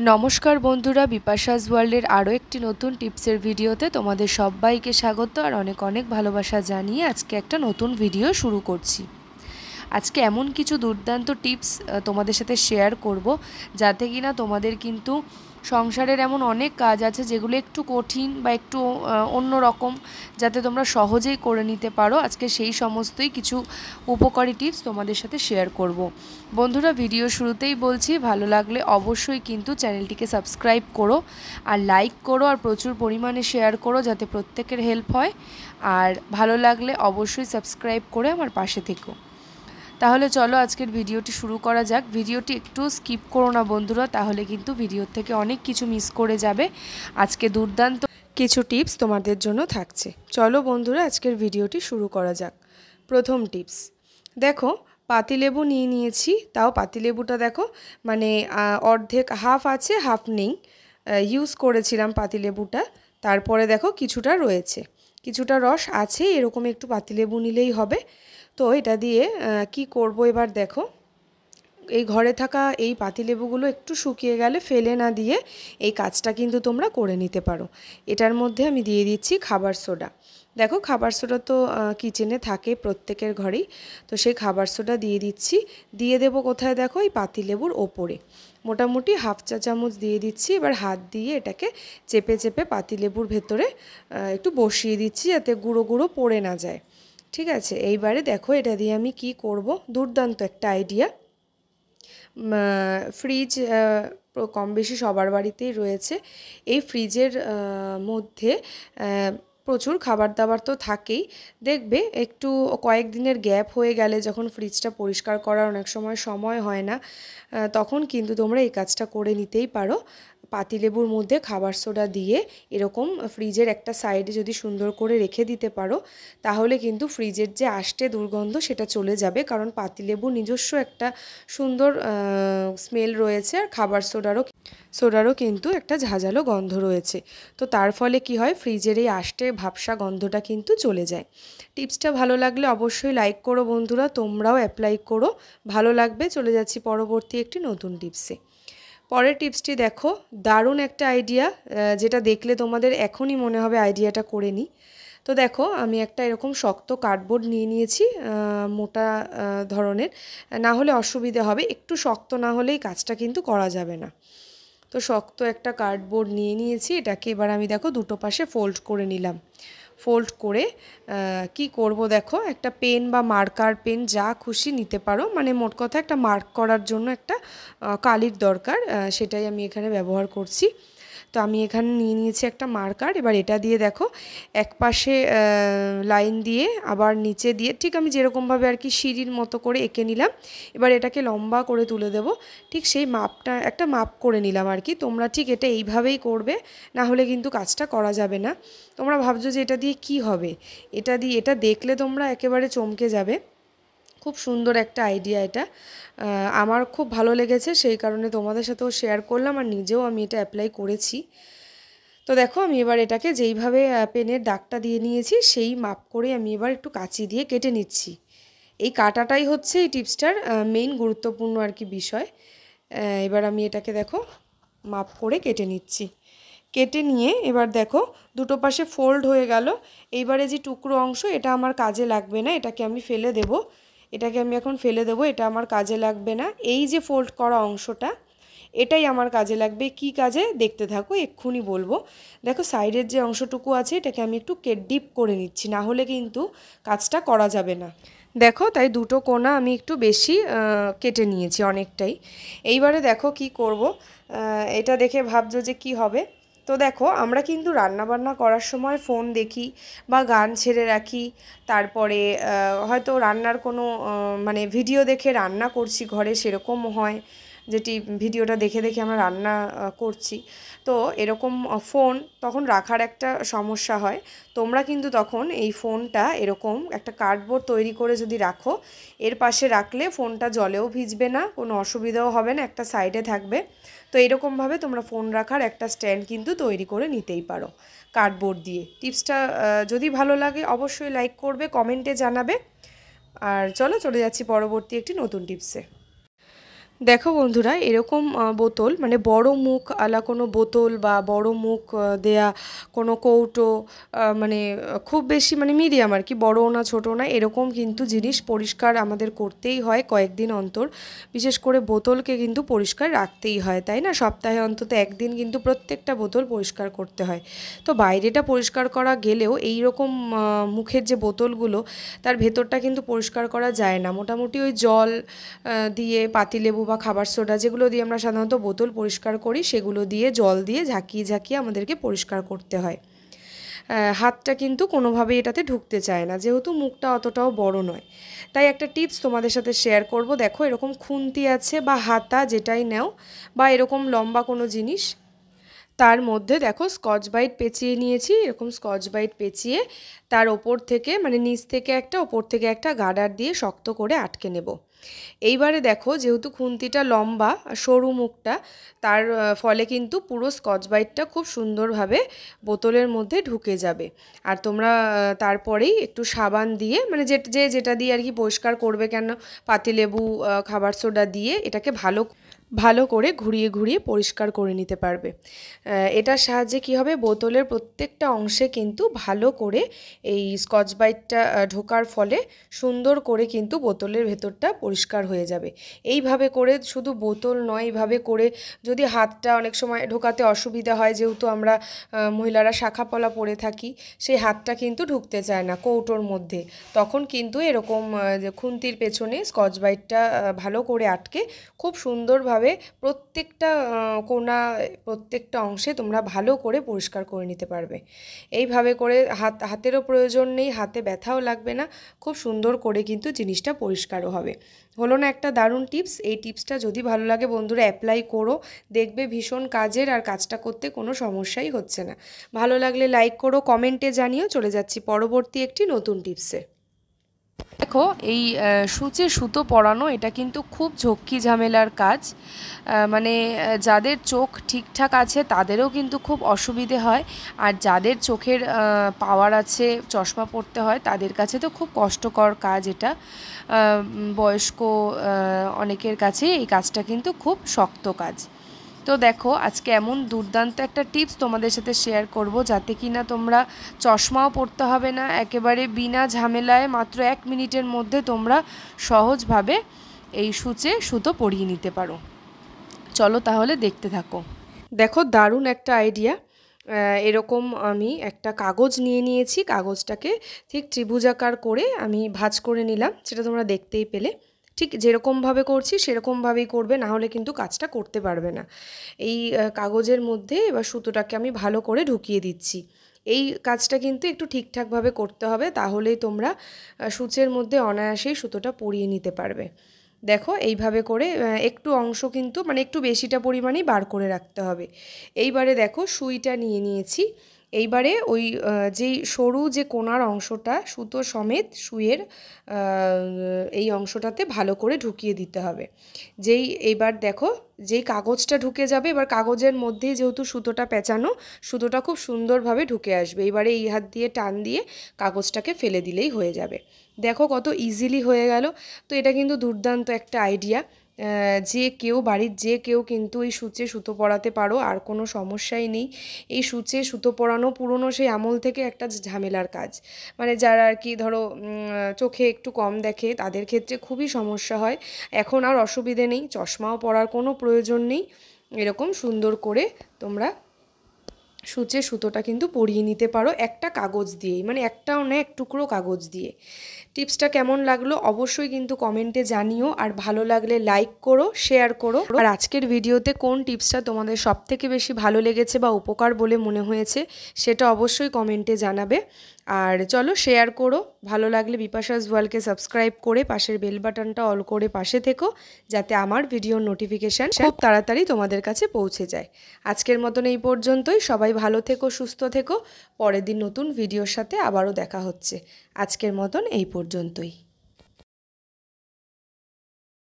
নমস্কার বন্ধুরা, বিপাশাস ওয়ার্ল্ডের আরও একটি নতুন টিপসের ভিডিওতে তোমাদের সবাইকে স্বাগত আর অনেক অনেক ভালোবাসা জানিয়ে আজকে একটা নতুন ভিডিও শুরু করছি। আজকে এমন কিছু দুর্দান্ত টিপস তোমাদের সাথে শেয়ার করব যাতে কিনা তোমাদের কিন্তু সংসারের এমন অনেক কাজ আছে যেগুলো একটু কঠিন বা একটু অন্য রকম, যাতে তোমরা সহজেই করে নিতে পারো। আজকে সেই সমস্তই কিছু উপকারী টিপস তোমাদের সাথে শেয়ার করব। বন্ধুরা, ভিডিও শুরুতেই বলছি, ভালো লাগলে অবশ্যই কিন্তু চ্যানেলটিকে সাবস্ক্রাইব করো আর লাইক করো আর প্রচুর পরিমাণে শেয়ার করো যাতে প্রত্যেকের হেল্প হয়। আর ভালো লাগলে অবশ্যই সাবস্ক্রাইব করে আমার পাশে থেকো। তাহলে চলো আজকের ভিডিওটি শুরু করা যাক। ভিডিওটি একটু স্কিপ করো না বন্ধুরা, তাহলে কিন্তু ভিডিওর থেকে অনেক কিছু মিস করে যাবে। আজকে দুর্দান্ত কিছু টিপস তোমাদের জন্য থাকছে। চলো বন্ধুরা, আজকের ভিডিওটি শুরু করা যাক। প্রথম টিপস, দেখো পাতিলেবু নিয়ে নিয়েছি। তাও পাতিলেবুটা দেখো মানে অর্ধেক, হাফ আছে হাফ নেই। ইউজ করেছিলাম পাতিলেবুটা, তারপরে দেখো কিছুটা রয়েছে, কিছুটা রস আছে। এরকম একটু পাতিলেবু নিলেই হবে। তো এটা দিয়ে কি করব এবার দেখো, এই ঘরে থাকা এই পাতিলেবুগুলো একটু শুকিয়ে গেলে ফেলে না দিয়ে এই কাজটা কিন্তু তোমরা করে নিতে পারো। এটার মধ্যে আমি দিয়ে দিচ্ছি খাবার সোডা। দেখো খাবার সোডা তো কিচেনে থাকে প্রত্যেকের ঘরেই, তো সেই খাবার সোডা দিয়ে দিচ্ছি। দিয়ে দেবো কোথায়, দেখো এই পাতিলেবুর ওপরে মোটামুটি হাফ চা চামচ দিয়ে দিচ্ছি। এবার হাত দিয়ে এটাকে চেপে চেপে পাতিলেবুর ভেতরে একটু বসিয়ে দিচ্ছি যাতে গুঁড়ো গুঁড়ো পড়ে না যায়। ঠিক আছে, এইবারে দেখো এটা দিয়ে আমি কি করব, দুর্দান্ত একটা আইডিয়া। ফ্রিজ কম বেশি সবার বাড়িতেই রয়েছে। এই ফ্রিজের মধ্যে প্রচুর খাবার দাবার তো থাকেই। দেখবে একটু কয়েকদিনের গ্যাপ হয়ে গেলে যখন ফ্রিজটা পরিষ্কার করার অনেক সময় হয় না, তখন কিন্তু তোমরা এই কাজটা করে নিতেই পারো। পাতিলেবুর মধ্যে খাবার সোডা দিয়ে এরকম ফ্রিজের একটা সাইডে যদি সুন্দর করে রেখে দিতে পারো, তাহলে কিন্তু ফ্রিজের যে আষ্টে দুর্গন্ধ সেটা চলে যাবে। কারণ পাতিলেবু নিজস্ব একটা সুন্দর স্মেল রয়েছে, আর খাবার সোডারও কিন্তু একটা ঝাঁঝালো গন্ধ রয়েছে। তো তার ফলে কি হয়, ফ্রিজের এই আষ্টে ভাবসা গন্ধটা কিন্তু চলে যায়। টিপসটা ভালো লাগলে অবশ্যই লাইক করো বন্ধুরা, তোমরাও অ্যাপ্লাই করো, ভালো লাগবে। চলে যাচ্ছি পরবর্তী একটি নতুন টিপসে। পরের টিপসটি দেখো, দারুণ একটা আইডিয়া, যেটা দেখলে তোমাদের এখনই মনে হবে আইডিয়াটা করে নিই। তো দেখো আমি একটা এরকম শক্ত কার্ডবোর্ড নিয়ে নিয়েছি, মোটা ধরনের, না হলে অসুবিধে হবে। একটু শক্ত না হলেই কাজটা কিন্তু করা যাবে না। তো শক্ত একটা কার্ডবোর্ড নিয়ে নিয়েছি, এটাকে এবার আমি দেখো দুটো পাশে ফোল্ড করে নিলাম। ফোল্ড করে কি করব, দেখো একটা পেন বা মার্কার পেন যা খুশি নিতে পারো, মানে মোট কথা একটা মার্ক করার জন্য একটা কালির দরকার, সেটাই আমি এখানে ব্যবহার করছি। তো আমি এখানে নিয়ে নিয়েছি একটা মার্কার। এবার এটা দিয়ে দেখো এক পাশে লাইন দিয়ে আবার নিচে দিয়ে ঠিক আমি যেরকমভাবে আর কি সিঁড়ির মতো করে এঁকে নিলাম। এবার এটাকে লম্বা করে তুলে দেব। ঠিক সেই মাপটা একটা মাপ করে নিলাম আর কি। তোমরা ঠিক এটা এইভাবেই করবে, না হলে কিন্তু কাজটা করা যাবে না। তোমরা ভাবছো যে এটা দিয়ে কি হবে, এটা দেখলে তোমরা একেবারে চমকে যাবে। খুব সুন্দর একটা আইডিয়া এটা, আমার খুব ভালো লেগেছে, সেই কারণে তোমাদের সাথেও শেয়ার করলাম, আর নিজেও আমি এটা অ্যাপ্লাই করেছি। তো দেখো আমি এবার এটাকে যেইভাবে পেনের দাগটা দিয়ে নিয়েছি সেই মাপ করে আমি এবার একটু কাঁচি দিয়ে কেটে নিচ্ছি। এই কাটাটাই হচ্ছে এই টিপসটার মেইন গুরুত্বপূর্ণ আর কি বিষয়। এবার আমি এটাকে দেখো মাপ করে কেটে নিচ্ছি। কেটে নিয়ে এবার দেখো দুটো পাশে ফোল্ড হয়ে গেল। এইবারে যে টুকরো অংশ, এটা আমার কাজে লাগবে না, এটাকে আমি ফেলে দেব। এটাকে আমি এখন ফেলে দেবো, এটা আমার কাজে লাগবে না। এই যে ফোল্ড করা অংশটা, এটাই আমার কাজে লাগবে। কি কাজে, দেখতে থাকো, এক্ষুনি বলবো। দেখো সাইডের যে অংশটুকু আছে এটাকে আমি একটু ডিপ করে নিচ্ছি, না হলে কিন্তু কাজটা করা যাবে না। দেখো তাই দুটো কোণা আমি একটু বেশি কেটে নিয়েছি, অনেকটাই। এইবারে দেখো কি করব, এটা দেখে ভাবছো যে কি হবে। তো দেখো আমরা কিন্তু রান্নাবান্না করার সময় ফোন দেখি বা গান ছেড়ে রাখি, তারপরে হয়তো রান্নার কোনো মানে ভিডিও দেখে রান্না করছি ঘরে, সেরকম হয় যেটি ভিডিওটা দেখে দেখে আমরা রান্না করছি। তো এরকম ফোন তখন রাখার একটা সমস্যা হয়। তোমরা কিন্তু তখন এই ফোনটা এরকম একটা কার্ডবোর্ড তৈরি করে যদি রাখো, এর পাশে রাখলে ফোনটা জলেও ভিজবে না, কোনো অসুবিধাও হবে না, একটা সাইডে থাকবে। তো এরকমভাবে তোমরা ফোন রাখার একটা স্ট্যান্ড কিন্তু তৈরি করে নিতেই পারো কার্ডবোর্ড দিয়ে। টিপসটা যদি ভালো লাগে অবশ্যই লাইক করবে, কমেন্টে জানাবে। আর চলো চলে যাচ্ছি পরবর্তী একটি নতুন টিপসে। দেখো বন্ধুরা, এরকম বোতল মানে বড় মুখ আলা কোনো বোতল বা বড় মুখ দেয়া কোনো কৌটো, মানে খুব বেশি মানে মিডিয়াম আর কি, বড়ও না ছোটো না, এরকম কিন্তু জিনিস পরিষ্কার আমাদের করতেই হয় কয়েকদিন অন্তর। বিশেষ করে বোতলকে কিন্তু পরিষ্কার রাখতেই হয়, তাই না? সপ্তাহে অন্তত একদিন কিন্তু প্রত্যেকটা বোতল পরিষ্কার করতে হয়। তো বাইরেটা পরিষ্কার করা গেলেও এই রকম মুখের যে বোতলগুলো, তার ভেতরটা কিন্তু পরিষ্কার করা যায় না। মোটামুটি ওই জল দিয়ে, পাতিলেবু বা খাবার সোডা যেগুলো দিয়ে আমরা সাধারণত বোতল পরিষ্কার করি, সেগুলো দিয়ে জল দিয়ে ঝাঁকিয়ে ঝাঁকিয়ে আমাদেরকে পরিষ্কার করতে হয়। হাতটা কিন্তু কোনোভাবেই এটাতে ঢুকতে চায় না, যেহেতু মুখটা অতটাও বড় নয়। তাই একটা টিপস তোমাদের সাথে শেয়ার করব। দেখো, এরকম খুন্তি আছে বা হাতা যেটাই নাও, বা এরকম লম্বা কোনো জিনিস, তার মধ্যে দেখো স্কচ ব্রাইট পেঁচিয়ে নিয়েছি। এরকম স্কচ ব্রাইট পেঁচিয়ে তার ওপর থেকে মানে নিচ থেকে একটা, ওপর থেকে একটা গার্ডার দিয়ে শক্ত করে আটকে নেব। এইবারে দেখো, যেহেতু খুন্তিটা লম্বা সরু মুখটা, তার ফলে কিন্তু পুরো স্কচ ব্রাইটটা খুব সুন্দরভাবে বোতলের মধ্যে ঢুকে যাবে। আর তোমরা তারপরেই একটু সাবান দিয়ে, মানে যেটা দিয়ে আর কি পরিষ্কার করবে, কেন পাতিলেবু, খাবার সোডা দিয়ে এটাকে ভালো করে ঘুরিয়ে ঘুরিয়ে পরিষ্কার করে নিতে পারবে। এটার সাহায্যে কি হবে, বোতলের প্রত্যেকটা অংশে কিন্তু ভালো করে এই স্কচ ব্রাইটটা ঢোকার ফলে সুন্দর করে কিন্তু বোতলের ভেতরটা পরিষ্কার হয়ে যাবে। এইভাবে করে শুধু বোতল নয়, এইভাবে করে যদি হাতটা অনেক সময় ঢোকাতে অসুবিধা হয়, যেহেতু আমরা মহিলারা শাখা পলা পরে থাকি, সেই হাতটা কিন্তু ঢুকতে চায় না কৌটোর মধ্যে, তখন কিন্তু এরকম খুন্তির পেছনে স্কচ ব্রাইটটা ভালো করে আটকে খুব সুন্দরভাবে প্রত্যেকটা কোণা, প্রত্যেকটা অংশে তোমরা ভালো করে পরিষ্কার করে নিতে পারবে। এইভাবে করে হাতেরও প্রয়োজন নেই, হাতে ব্যথাও লাগবে না, খুব সুন্দর করে কিন্তু জিনিসটা পরিষ্কারও হবে। হলো না একটা দারুণ টিপস? এই টিপসটা যদি ভালো লাগে বন্ধুরা, অ্যাপ্লাই করো, দেখবে ভীষণ কাজের, আর কাজটা করতে কোনো সমস্যাই হচ্ছে না। ভালো লাগলে লাইক করো, কমেন্টে জানিও। চলে যাচ্ছি পরবর্তী একটি নতুন টিপসে। দেখো, এই সূচে সুতো পরানো এটা কিন্তু খুব ঝক্কি ঝামেলার কাজ। মানে যাদের চোখ ঠিকঠাক আছে তাদেরও কিন্তু খুব অসুবিধে হয়, আর যাদের চোখের পাওয়ার আছে, চশমা পরতে হয়, তাদের কাছে তো খুব কষ্টকর কাজ এটা। বয়স্ক অনেকের কাছে এই কাজটা কিন্তু খুব শক্ত কাজ। তো দেখো, আজকে এমন দুর্দান্ত একটা টিপস তোমাদের সাথে শেয়ার করব, যাতে কিনা তোমরা চশমাও পরতে হবে না, একেবারে বিনা ঝামেলায় মাত্র 1 মিনিটের মধ্যে তোমরা সহজভাবে এই সূচে সুতো পরিয়ে নিতে পারো। চলো তাহলে দেখতে থাকো। দেখো, দারুণ একটা আইডিয়া। এরকম আমি একটা কাগজ নিয়ে নিয়েছি, কাগজটাকে ঠিক ত্রিভুজাকার করে আমি ভাঁজ করে নিলাম, সেটা তোমরা দেখতেই পেলে। ঠিক যেরকমভাবে করছি সেরকমভাবেই করবে, না হলে কিন্তু কাজটা করতে পারবে না। এই কাগজের মধ্যে এবার সুতোটাকে আমি ভালো করে ঢুকিয়ে দিচ্ছি। এই কাজটা কিন্তু একটু ঠিকঠাকভাবে করতে হবে, তাহলেই তোমরা সূচের মধ্যে অনায়াসেই সুতোটা পরিয়ে নিতে পারবে। দেখো, এইভাবে করে একটু অংশ কিন্তু মানে একটু বেশিটা পরিমাণেই বার করে রাখতে হবে। এইবারে দেখো, সুইটা নিয়ে নিয়েছি। এইবারে ওই যেই সরু যে কোণার অংশটা সুতো সমেত সুইয়ের এই অংশটাতে ভালো করে ঢুকিয়ে দিতে হবে। এইবার দেখো, যেই কাগজটা ঢুকে যাবে, এবার কাগজের মধ্যেই যেহেতু সুতোটা পেঁচানো, সুতোটা খুব সুন্দরভাবে ঢুকে আসবে। এবারে এই হাত দিয়ে টান দিয়ে কাগজটাকে ফেলে দিলেই হয়ে যাবে। দেখো কত ইজিলি হয়ে গেল। তো এটা কিন্তু দুর্দান্ত একটা আইডিয়া। বাড়ির যে কেউ কিন্তু এই সূচে সুতো পরাতে পারো, আর কোনো সমস্যাই নেই। এই সূচে সুতো পরানো পুরনো সেই আমল থেকে একটা ঝামেলার কাজ, মানে যারা আর কি ধরো চোখে একটু কম দেখে, তাদের ক্ষেত্রে খুবই সমস্যা হয়। এখন আর অসুবিধে নেই, চশমাও পরার কোনো প্রয়োজন নেই। এরকম সুন্দর করে তোমরা সূচে সুতোটা কিন্তু পরিয়ে নিতে পারো একটা কাগজ দিয়েই, মানে একটাও না, এক টুকরো কাগজ দিয়ে। টিপসটা কেমন লাগলো অবশ্যই কিন্তু কমেন্টে জানিও, আর ভালো লাগলে লাইক করো, শেয়ার করো। আর আজকের ভিডিওতে কোন টিপসটা তোমাদের সবথেকে বেশি ভালো লেগেছে বা উপকার বলে মনে হয়েছে, সেটা অবশ্যই কমেন্টে জানাবে। আর চলো শেয়ার করো, ভালো লাগলে বিপাশাস ওয়ার্ল্ডকে সাবস্ক্রাইব করে পাশের বেল বাটনটা অল করে পাশে থেকো, যাতে আমার ভিডিওর নোটিফিকেশান খুব তাড়াতাড়ি তোমাদের কাছে পৌঁছে যায়। আজকের মতন এই পর্যন্তই। সবাই ভালো থেকো, সুস্থ থেকো। পরের দিন নতুন ভিডিওর সাথে আবারও দেখা হচ্ছে। আজকের মতন এই পর্যন্তই।